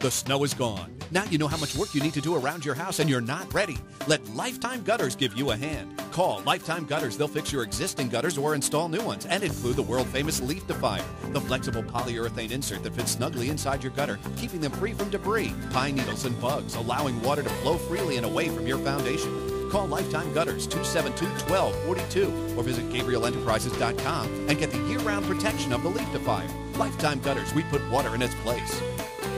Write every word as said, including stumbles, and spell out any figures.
The snow is gone. Now you know how much work you need to do around your house and you're not ready. Let Lifetime Gutters give you a hand. Call Lifetime Gutters. They'll fix your existing gutters or install new ones and include the world-famous Leaf Defier, the flexible polyurethane insert that fits snugly inside your gutter, keeping them free from debris, pine needles, and bugs, allowing water to flow freely and away from your foundation. Call Lifetime Gutters two seven two, one two four two or visit Gabriel Enterprises dot com and get the year-round protection of the Leaf Defier. Lifetime Gutters, we put water in its place.